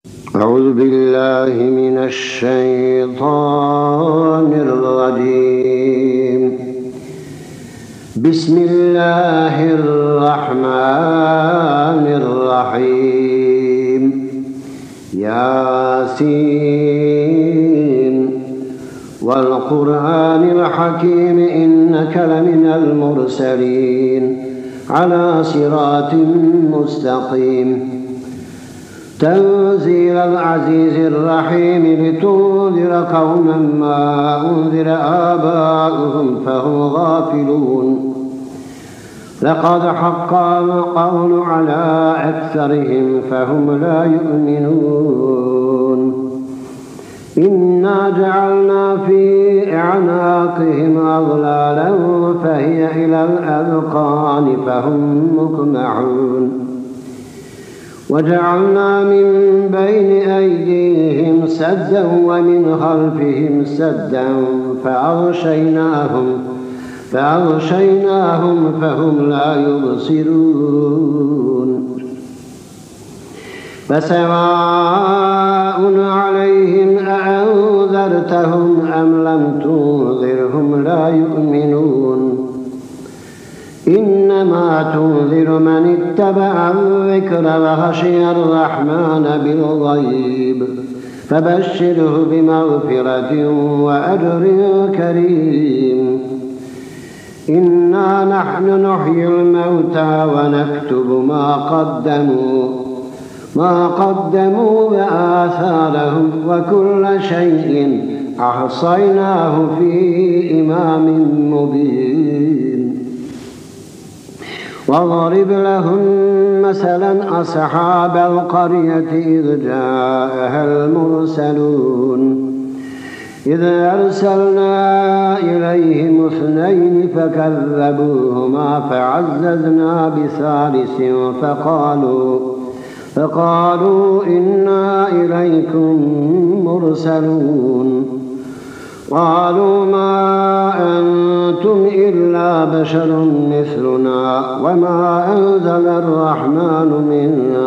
أعوذ بالله من الشيطان الرجيم. بسم الله الرحمن الرحيم. ياسين والقرآن الحكيم إنك لمن المرسلين على صراط مستقيم. تنزيل العزيز الرحيم لتنذر قوما ما أنذر آباؤهم فهم غافلون. لقد حق القول على أكثرهم فهم لا يؤمنون. إنا جعلنا في أعناقهم أغلالا فهي إلى الأذقان فهم مقمحون. وجعلنا من بين أيديهم سدا ومن خلفهم سدا فأغشيناهم فهم لا يبصرون. فسواء عليهم أأنذرتهم أم لم تنذرهم لا يؤمنون. إنما تنذر من اتبع الذكر وخشي الرحمن بالغيب فبشره بمغفرة وأجر كريم. إنا نحن نحيي الموتى ونكتب ما قدموا وآثارهم وكل شيء أحصيناه في إمام مبين. واضرب لهم مثلا أصحاب القرية إذ جاءها المرسلون إذ أرسلنا إليهم 2 فكذبوهما فعززنا بثالث فقالوا إنا إليكم مرسلون. قالوا ما أنتم إلا بشر مثلنا وما أنزل الرحمن من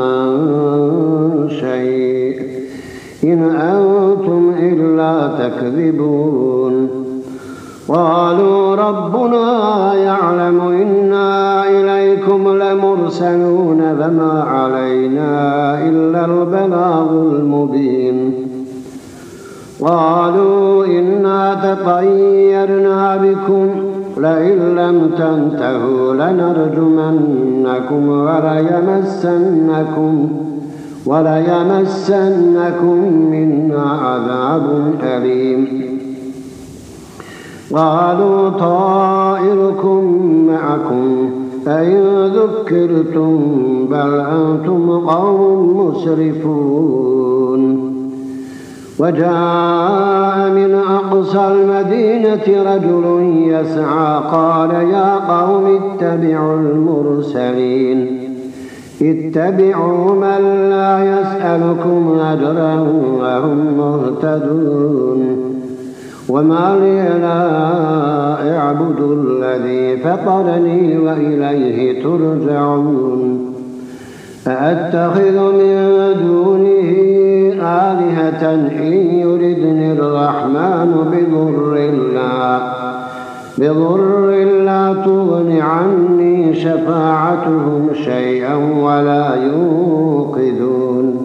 شيء إن أنتم إلا تكذبون. قالوا ربنا يعلم إنا إليكم لمرسلون فما علينا إلا البلاغ المبين. قالوا إنا تطيرنا بكم لئن لم تنتهوا لنرجمنكم وليمسنكم منا عذاب أليم. قالوا طائركم معكم أئن ذكرتم بل أنتم قوم مسرفون. وجاء من أقصى المدينة رجل يسعى قال يا قوم اتبعوا المرسلين اتبعوا من لا يسألكم أجرا وهم مهتدون. وما لي لا أعبد الذي فطرني وإليه ترجعون. أأتخذ من دونه آلهة إن يردني الرحمن بضر لا تغن عني شفاعتهم شيئا ولا ينقذون.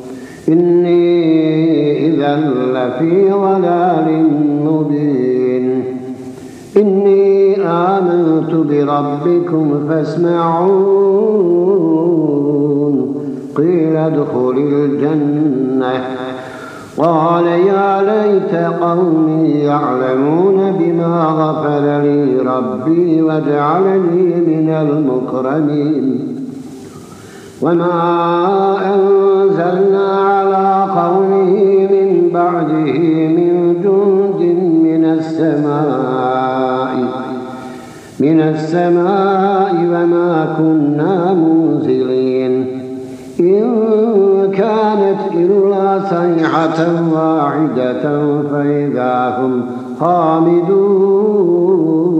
إني إذا لفي ضلال مبين. إني آمنت بربكم فاسمعون. قيل ادخل الجنة. قال يا ليت قومي يعلمون بما غفر لي ربي وجعلني من المكرمين. وما أنزلنا على قومه من بعده من جند من السماء وما كنا منزلين. إن كانت إلا صيحة واحدة فإذا هم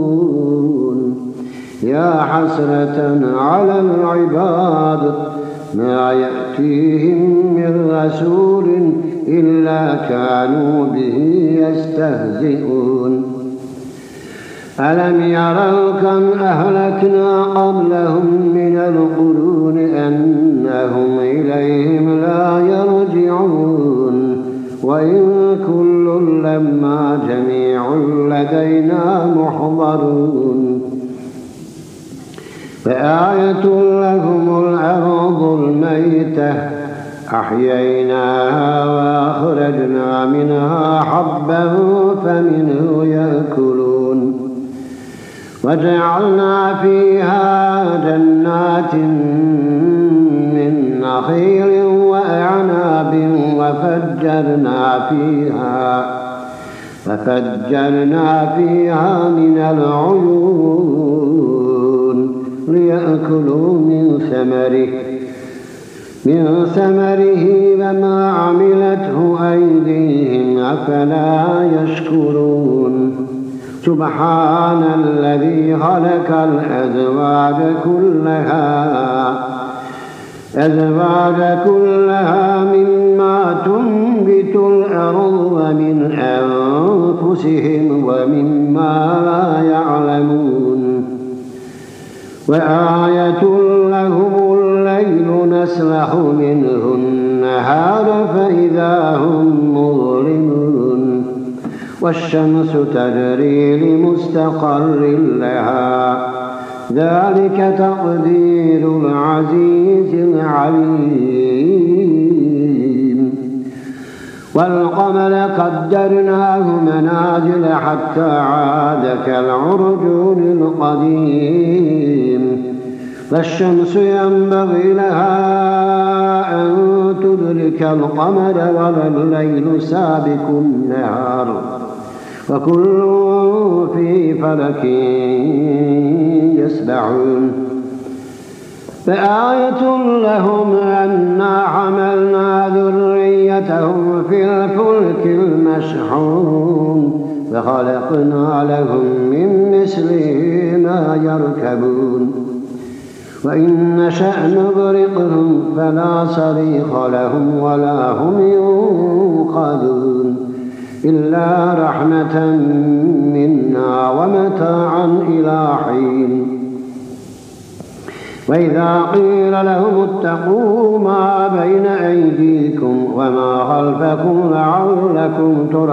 خامدون. يا حسرة على العباد ما يأتيهم من رسول إلا كانوا به يستهزئون ألم يروا كم أهلكنا قبلهم من القرون أنهم إليهم لا يرجعون وإن كل لما جميع لدينا محضرون فآية لهم الأرض الميتة أحييناها وأخرجنا منها حبا فمنه يأكلون وجعلنا فيها جنات من نخيل وأعناب وفجرنا فيها من العيون ليأكلوا من ثمره وما عملته أيديهم أفلا يشكرون سبحان الذي خلق الأزواج كلها مما تنبت الأرض ومن أنفسهم ومما لا يعلمون وآية لهم الليل نسلخ منه النهار فإذا هم مظلمون والشمس تجري لمستقر لها ذلك تقدير العزيز العليم والقمر قدرناه منازل حتى عاد كالعرجون القديم فالشمس ينبغي لها أن تدرك القمر ولا الليل سابق النهار وكل في فلك يسبحون فآية لهم أنا حملنا ذريتهم في الفلك المشحون فخلقنا لهم من مثله ما يركبون وإن نشأ نغرقهم فلا صريخ لهم ولا هم ينقذون إلا رحمة منا ومتاعا إلى حين وإذا قيل لهم اتقوا ما بين أيديكم وما خلفكم لعلكم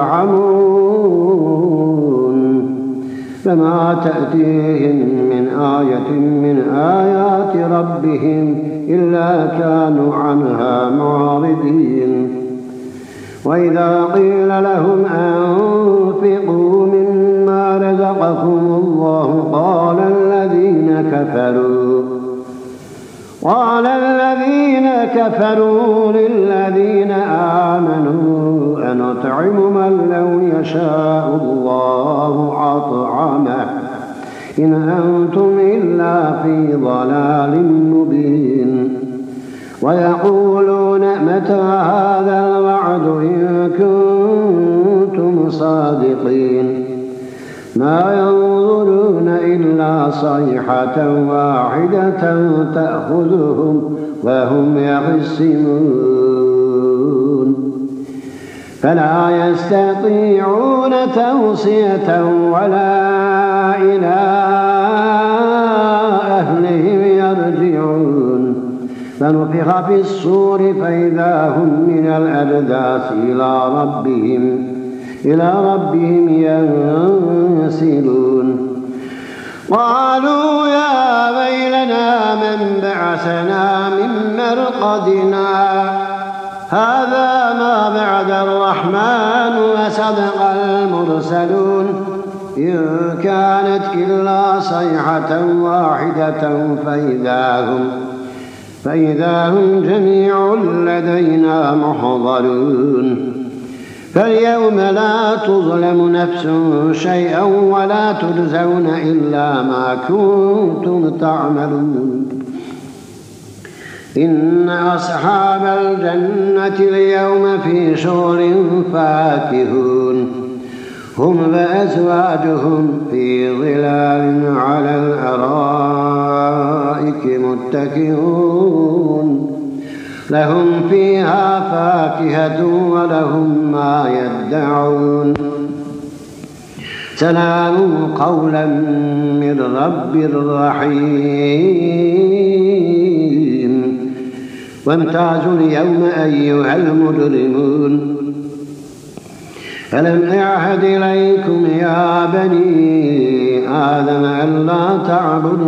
ترحمون فما تأتيهم من آية من آيات ربهم إلا كانوا عنها معرضين وإذا قيل لهم أنفقوا مما رزقكم الله قال الذين كفروا للذين آمنوا أنطعم من لو يشاء الله أطعمه إن أنتم إلا في ضلال مبين ويقولون متى هذا الوعد إن كنتم صادقين ما ينظرون إلا صيحة واحدة تأخذهم وهم يخصمون فلا يستطيعون توصية ولا إلى أهلهم يرجعون فنفخ في الصور فإذا هم من الأجداث إلى ربهم ينسلون قالوا يا ويلنا من بعثنا من مرقدنا هذا ما بعد الرحمن وصدق المرسلون إن كانت إلا صيحة واحدة فإذا هم جميع لدينا محضرون فاليوم لا تظلم نفس شيئا ولا تجزون إلا ما كنتم تعملون إن أصحاب الجنة اليوم في شغل فاكهون هم وأزواجهم في ظلال على الأرائك متكئون لهم فيها فاكهة ولهم ما يدعون سلام قولا من رب رحيم وامتازوا اليوم أيها المجرمون ألم أعهد إليكم يا بني آدم ألا تعبدوا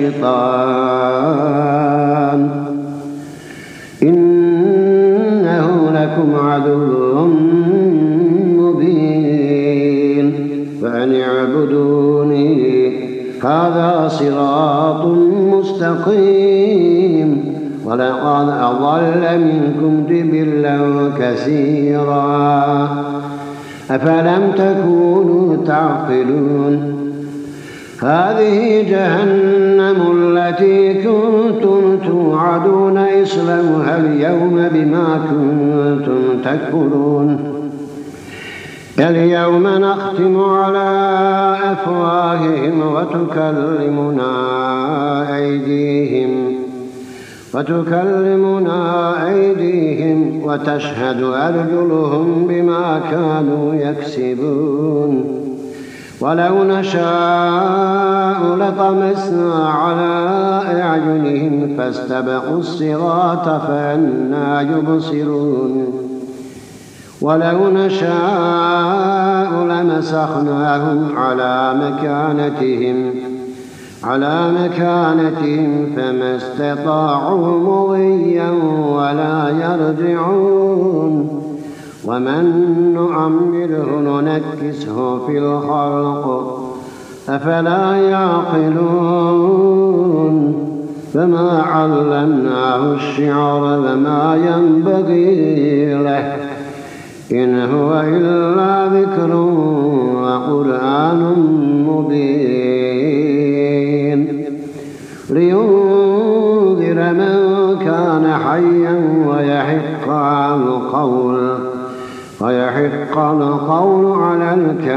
الشيطان إنه لكم عدو مبين فأن اعبدوني هذا صراط مستقيم ولقد أضل منكم جبلا كثيرا أفلم تكونوا تعقلون هذه جهنم التي كنتم توعدون اصلوها اليوم بما كنتم تكفرون اليوم نختم على أفواههم وتكلمنا أيديهم وتشهد أرجلهم بما كانوا يكسبون ولو نشاء لطمسنا على أعينهم فاستبقوا الصراط فأنى يبصرون ولو نشاء لمسخناهم على مكانتهم فما استطاعوا مضيا ولا يرجعون ومن نعمره ننكسه في الخلق أفلا يعقلون فما علمناه الشعر وما ينبغي له إن هو إلا ذكر وقرآن مبين لينذر من كان حيا ويحق القول على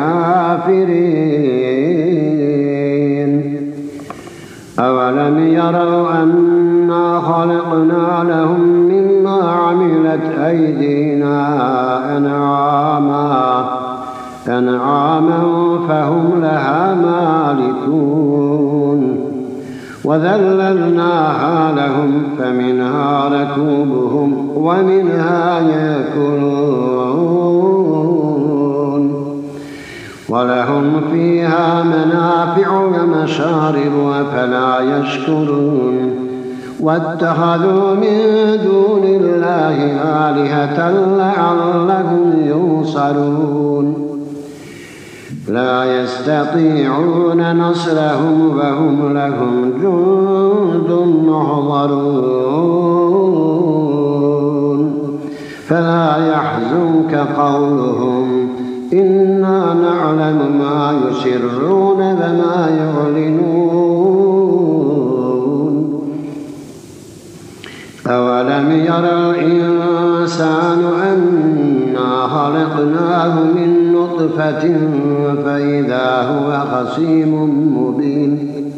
الكافرين أولم يروا أنا خلقنا لهم مما عملت أيدينا أنعاما فهم لها مالكون وذللناها لهم فمنها ركوبهم ومنها يأكلون ولهم فيها منافع ومشارب أفلا يشكرون واتخذوا من دون الله آلهة لعلهم ينصرون لا يستطيعون نصرهم وهم لهم جند محضرون فلا يحزنك قولهم إنا نعلم ما يسرون وما يعلنون أولم يرى الإنسان أنا خلقناه من نطفة فإذا هو خصيم مبين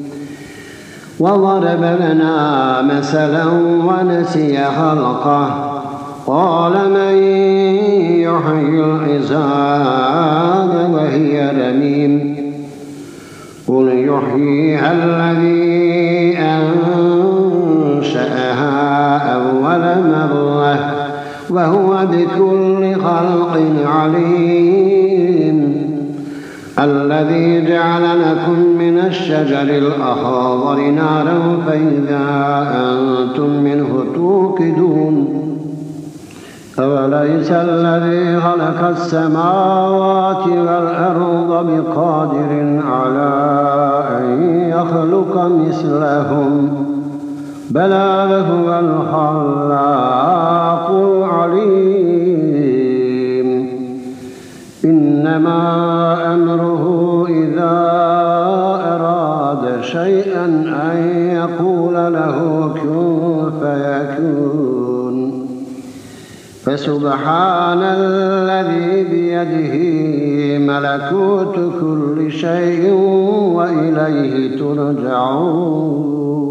وضرب لنا مثلا ونسي خلقه قال من يحيي العظام وهي رميم قل يحييها الذي أنشأها أول مرة وهو بكل خلق عليم الذي جعل لكم من الشجر الأخضر نارا فإذا أنتم منه توقدون أوليس الذي خلق السماوات والأرض بقادر على أن يخلق مثلهم بلى وهو الخلاق العليم إنما أمره إذا أراد شيئا أن يقول له كن فيكون فسبحان الذي بيده ملكوت كل شيء وإليه ترجعون